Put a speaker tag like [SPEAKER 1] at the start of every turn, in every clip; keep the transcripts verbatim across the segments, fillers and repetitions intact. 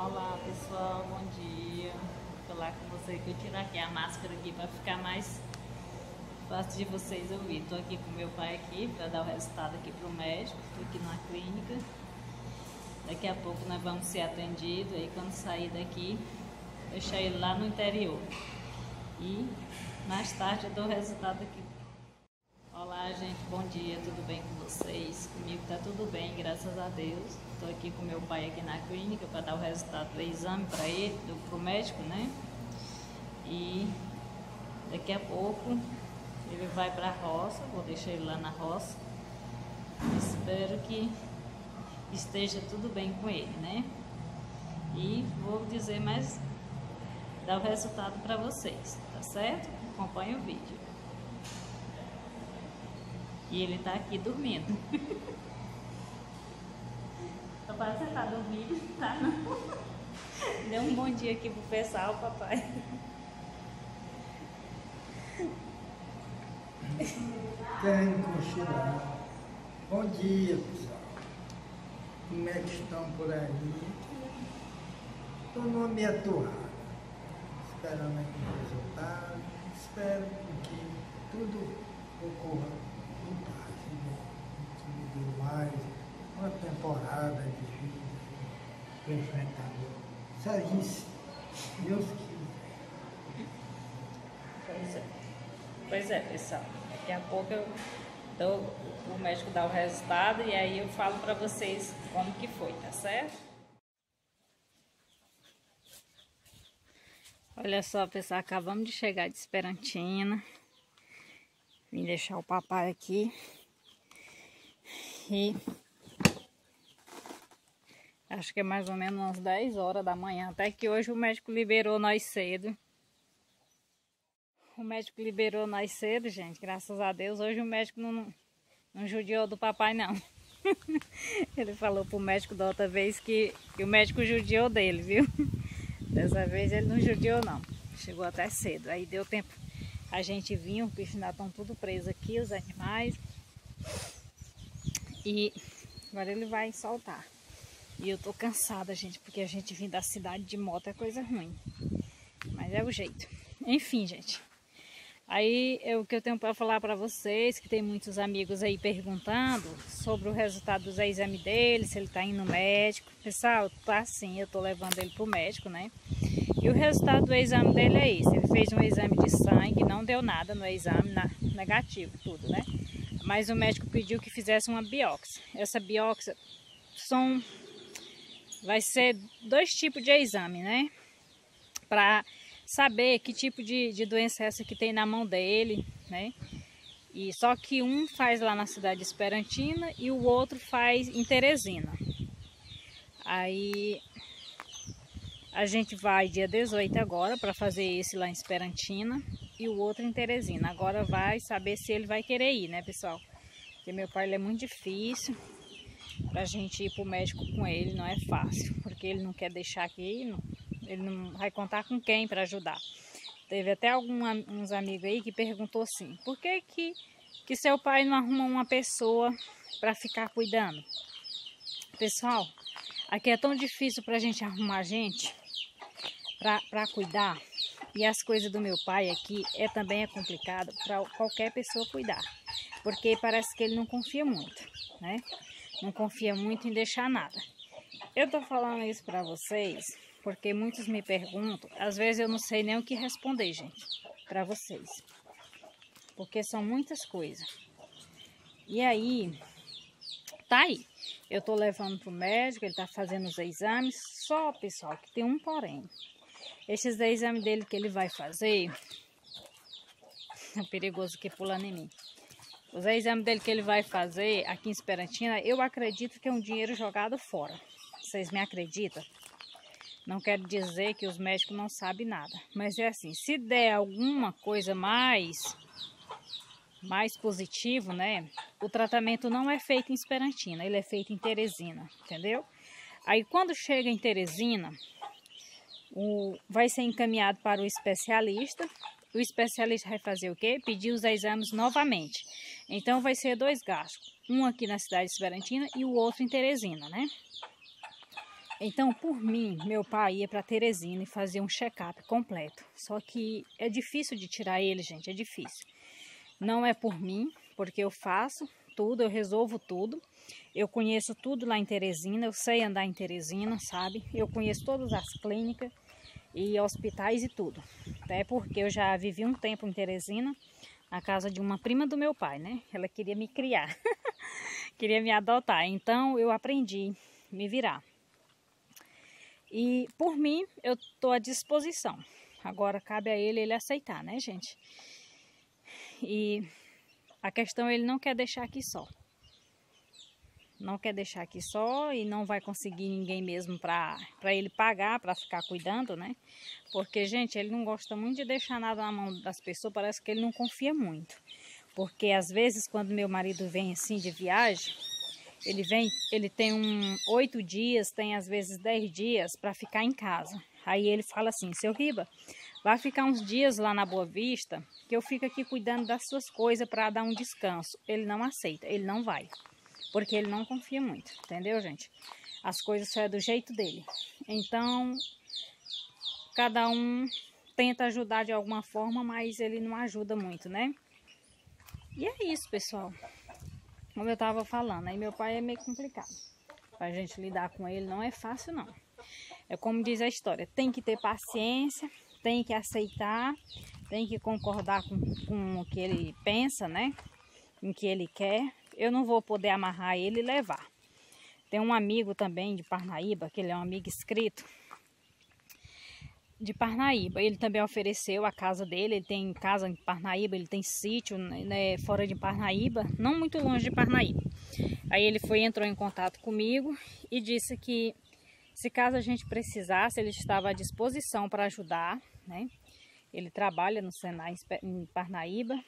[SPEAKER 1] Olá pessoal, bom dia. Vou falar com vocês que eu tirar aqui a máscara aqui para ficar mais fácil de vocês ouvir. Estou aqui com meu pai aqui para dar o resultado aqui pro médico. Estou aqui na clínica. Daqui a pouco nós vamos ser atendidos. Aí quando sair daqui, deixar ele lá no interior. E mais tarde eu dou o resultado aqui. Olá gente, bom dia, tudo bem com vocês? Comigo tá tudo bem, graças a Deus. Estou aqui com meu pai aqui na clínica para dar o resultado do exame para ele, do, pro médico, né? E daqui a pouco ele vai para a roça, vou deixar ele lá na roça. Espero que esteja tudo bem com ele, né? E vou dizer mais, dar o resultado para vocês, tá certo? Acompanhe o vídeo. E ele tá aqui dormindo. Papai, você tá dormindo? Tá não? Dê um bom dia aqui pro pessoal, papai.
[SPEAKER 2] Tenho cochilado. Bom dia, pessoal. Como é que estão por aí? Estou numa meia torrada, esperando aqui o resultado. Espero que tudo ocorra em paz. Tudo mais uma temporada de vida para enfrentar. Só isso, Deus quiser.
[SPEAKER 1] Pois é. Pois é, pessoal. Daqui a pouco eu dou, o médico dá o resultado e aí eu falo para vocês como que foi, tá certo? Olha só, pessoal, acabamos de chegar de Esperantina. Vim deixar o papai aqui. E acho que é mais ou menos umas dez horas da manhã. Até que hoje o médico liberou nós cedo. O médico liberou nós cedo, gente. Graças a Deus. Hoje o médico não, não judiou do papai, não. Ele falou pro médico da outra vez que, que o médico judiou dele, viu? Dessa vez ele não judiou, não. Chegou até cedo. Aí deu tempo. A gente vinha, os bichos ainda estão tudo presos aqui, os animais. E agora ele vai soltar. E eu tô cansada, gente, porque a gente vir da cidade de moto é coisa ruim. Mas é o jeito. Enfim, gente. Aí é o que eu tenho para falar para vocês, que tem muitos amigos aí perguntando sobre o resultado dos exames dele, se ele tá indo no médico. Pessoal, tá sim, eu tô levando ele pro médico, né? E o resultado do exame dele é esse. Ele fez um exame de sangue, não deu nada no exame, na, negativo, tudo, né? Mas o médico pediu que fizesse uma biópsia. Essa biópsia são, vai ser dois tipos de exame, né? Para saber que tipo de, de doença é essa que tem na mão dele, né? E só que um faz lá na cidade de Esperantina e o outro faz em Teresina. Aí a gente vai dia dezoito agora para fazer esse lá em Esperantina e o outro em Teresina. Agora vai saber se ele vai querer ir, né, pessoal? Porque meu pai ele é muito difícil pra gente ir pro médico com ele, não é fácil, porque ele não quer deixar aqui, não, ele não vai contar com quem para ajudar. Teve até alguns amigos aí que perguntou assim: por que que, que seu pai não arruma uma pessoa para ficar cuidando? Pessoal, aqui é tão difícil pra gente arrumar gente para cuidar, e as coisas do meu pai aqui é também é complicado para qualquer pessoa cuidar, porque parece que ele não confia muito, né? Não confia muito em deixar nada. Eu tô falando isso para vocês porque muitos me perguntam, às vezes eu não sei nem o que responder, gente, para vocês, porque são muitas coisas. E aí, tá aí, eu tô levando pro médico, ele tá fazendo os exames, só, pessoal, que tem um porém. Esses exames dele que ele vai fazer, é perigoso que pulando em mim. Os exames dele que ele vai fazer aqui em Esperantina, eu acredito que é um dinheiro jogado fora. Vocês me acreditam? Não quero dizer que os médicos não sabem nada, mas é assim, se der alguma coisa mais, mais positivo, né? O tratamento não é feito em Esperantina, ele é feito em Teresina, entendeu? Aí quando chega em Teresina, O, vai ser encaminhado para o especialista. O especialista vai fazer o quê? Pedir os exames novamente. Então vai ser dois gastos. Um aqui na cidade de Esperantina e o outro em Teresina, né? Então, por mim, meu pai ia para Teresina e fazia um check-up completo. Só que é difícil de tirar ele, gente, é difícil. Não é por mim, porque eu faço tudo, eu resolvo tudo. Eu conheço tudo lá em Teresina, eu sei andar em Teresina, sabe? Eu conheço todas as clínicas e hospitais e tudo. Até porque eu já vivi um tempo em Teresina, na casa de uma prima do meu pai, né? Ela queria me criar, queria me adotar. Então eu aprendi a me virar. E por mim, eu estou à disposição. Agora cabe a ele ele aceitar, né, gente? E a questão ele não quer deixar aqui só. Não quer deixar aqui só e não vai conseguir ninguém mesmo para para ele pagar, para ficar cuidando, né? Porque, gente, ele não gosta muito de deixar nada na mão das pessoas, parece que ele não confia muito. Porque às vezes quando meu marido vem assim de viagem, ele vem, ele tem um oito dias, tem às vezes dez dias para ficar em casa. Aí ele fala assim, seu Riba, vai ficar uns dias lá na Boa Vista, que eu fico aqui cuidando das suas coisas para dar um descanso. Ele não aceita, ele não vai. Porque ele não confia muito, entendeu, gente? As coisas só é do jeito dele. Então, cada um tenta ajudar de alguma forma, mas ele não ajuda muito, né? E é isso, pessoal. Como eu tava falando, aí meu pai é meio complicado. Pra gente lidar com ele não é fácil, não. É como diz a história, tem que ter paciência, tem que aceitar, tem que concordar com, com o que ele pensa, né? Com o que ele quer. Eu não vou poder amarrar ele e levar. Tem um amigo também de Parnaíba, que ele é um amigo inscrito de Parnaíba. Ele também ofereceu a casa dele, ele tem casa em Parnaíba, ele tem sítio, né, fora de Parnaíba, não muito longe de Parnaíba. Aí ele foi, entrou em contato comigo e disse que se caso a gente precisasse, ele estava à disposição para ajudar, né? Ele trabalha no Senai em Parnaíba.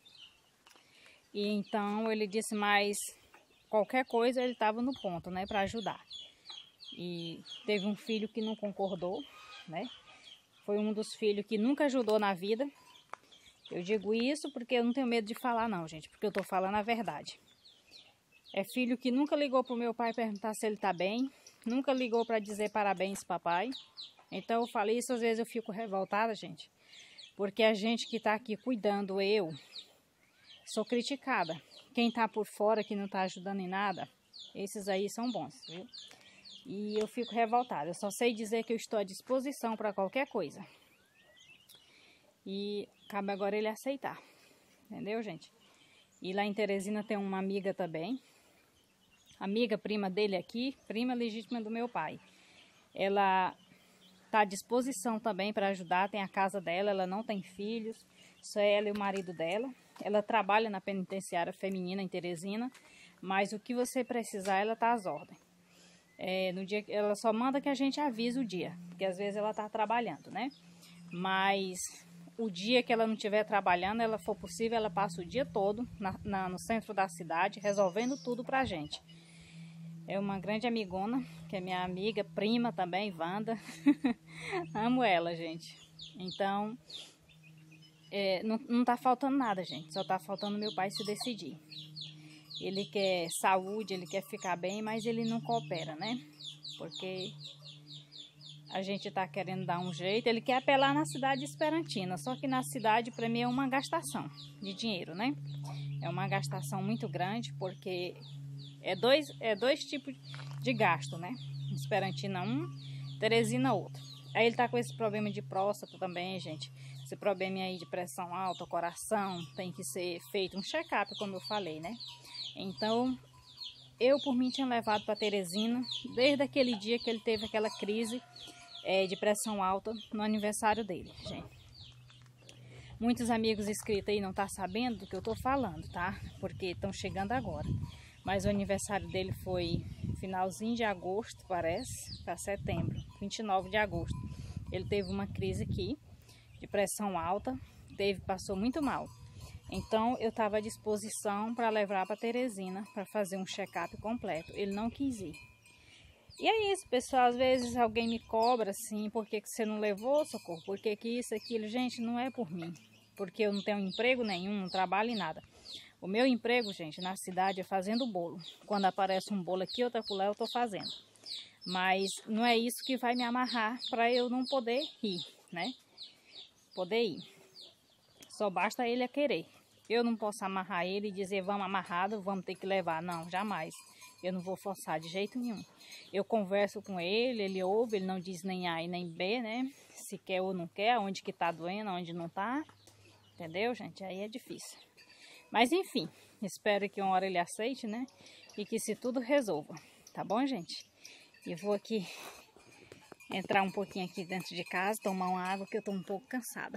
[SPEAKER 1] E então ele disse, mas qualquer coisa ele estava no ponto, né, para ajudar. E teve um filho que não concordou, né? Foi um dos filhos que nunca ajudou na vida. Eu digo isso porque eu não tenho medo de falar não, gente, porque eu tô falando a verdade. É filho que nunca ligou pro meu pai perguntar se ele tá bem, nunca ligou para dizer parabéns, papai. Então eu falei isso, às vezes eu fico revoltada, gente, porque a gente que tá aqui cuidando, eu sou criticada. Quem tá por fora, que não tá ajudando em nada, esses aí são bons, viu? E eu fico revoltada. Eu só sei dizer que eu estou à disposição para qualquer coisa. E cabe agora ele aceitar. Entendeu, gente? E lá em Teresina tem uma amiga também. Amiga, prima dele aqui, prima legítima do meu pai. Ela está à disposição também para ajudar. Tem a casa dela, ela não tem filhos. Só ela e o marido dela. Ela trabalha na penitenciária feminina em Teresina, mas o que você precisar, ela tá às ordens. É, no dia, ela só manda que a gente avise o dia, porque às vezes ela tá trabalhando, né? Mas o dia que ela não estiver trabalhando, ela for possível, ela passa o dia todo na, na, no centro da cidade, resolvendo tudo pra gente. É uma grande amigona, que é minha amiga, prima também, Wanda. Amo ela, gente. Então... É, não, não tá faltando nada, gente. Só tá faltando meu pai se decidir. Ele quer saúde, ele quer ficar bem, mas ele não coopera, né? Porque a gente tá querendo dar um jeito. Ele quer apelar na cidade esperantina. Só que na cidade, para mim, é uma gastação de dinheiro, né? É uma gastação muito grande, porque é dois, é dois tipos de gasto, né? Esperantina um, Teresina outro. Aí ele tá com esse problema de próstata também, gente. Esse problema aí de pressão alta, coração, tem que ser feito um check-up, como eu falei, né? Então, eu por mim tinha levado para Teresina, desde aquele dia que ele teve aquela crise é, de pressão alta no aniversário dele, gente. Muitos amigos inscritos aí não estão sabendo do que eu tô falando, tá? Porque estão chegando agora. Mas o aniversário dele foi finalzinho de agosto, parece, para setembro, vinte e nove de agosto. Ele teve uma crise aqui, de pressão alta, teve, passou muito mal. Então eu estava à disposição para levar para Teresina para fazer um check-up completo. Ele não quis ir. E é isso, pessoal. Às vezes alguém me cobra assim, por que que você não levou, Socorro? Por que que isso, aquilo? Gente, não é por mim. Porque eu não tenho emprego nenhum, não trabalho em nada. O meu emprego, gente, na cidade é fazendo bolo. Quando aparece um bolo aqui, outra por lá, eu estou fazendo. Mas não é isso que vai me amarrar para eu não poder ir, né? Poder ir. Só basta ele a querer. Eu não posso amarrar ele e dizer, vamos amarrado, vamos ter que levar. Não, jamais. Eu não vou forçar de jeito nenhum. Eu converso com ele, ele ouve, ele não diz nem A e nem B, né? Se quer ou não quer, onde que tá doendo, onde não tá. Entendeu, gente? Aí é difícil. Mas enfim, espero que uma hora ele aceite, né? E que se tudo resolva. Tá bom, gente? E vou aqui entrar um pouquinho aqui dentro de casa, tomar uma água, que eu tô um pouco cansada.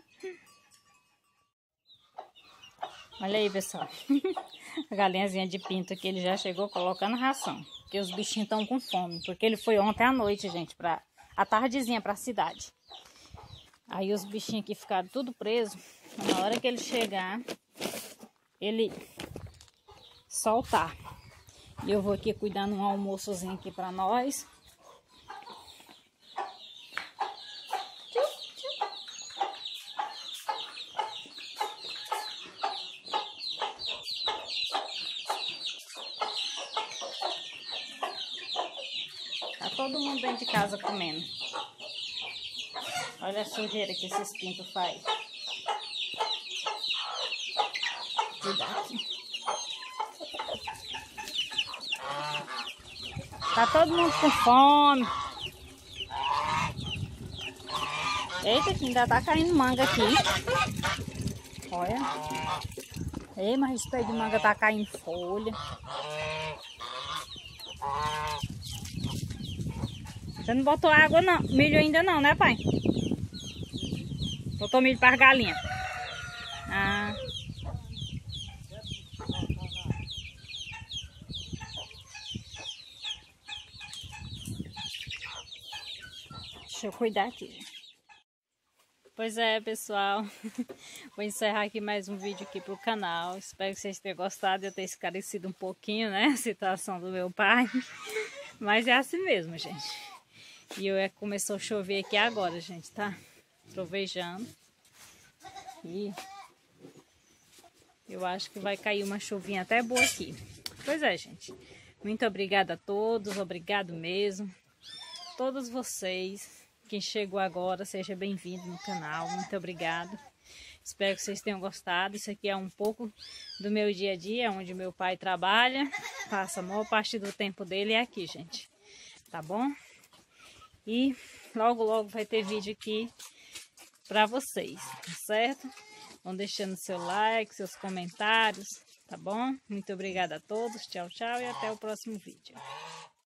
[SPEAKER 1] Olha aí, pessoal. A galinhazinha de pinto aqui, ele já chegou colocando ração. Porque os bichinhos estão com fome. Porque ele foi ontem à noite, gente, pra, a tardezinha pra cidade. Aí os bichinhos aqui ficaram tudo presos. Na hora que ele chegar, ele soltar. E eu vou aqui cuidando um almoçozinho aqui pra nós. Tá todo mundo dentro de casa comendo. Olha a sujeira que esses pintos fazem. Cuidado aqui. Tá todo mundo com fome. Eita, que ainda tá caindo manga aqui. Olha. Ei, mas esse pé de manga tá caindo folha. Você não botou água não, milho ainda não, né, pai? Botou milho para as galinhas. Ah. Deixa eu cuidar aqui. Pois é, pessoal. Vou encerrar aqui mais um vídeo aqui pro canal. Espero que vocês tenham gostado de eu ter esclarecido um pouquinho, né, a situação do meu pai. Mas é assim mesmo, gente. E eu, é, começou a chover aqui agora, gente, tá? Trovejando. E eu acho que vai cair uma chuvinha até boa aqui. Pois é, gente. Muito obrigada a todos, obrigado mesmo. Todos vocês. Quem chegou agora, seja bem-vindo no canal. Muito obrigado. Espero que vocês tenham gostado. Isso aqui é um pouco do meu dia a dia, onde meu pai trabalha. Passa a maior parte do tempo dele é aqui, gente. Tá bom? E logo, logo vai ter vídeo aqui pra vocês, tá certo? Vão deixando seu like, seus comentários, tá bom? Muito obrigada a todos. Tchau, tchau e até o próximo vídeo.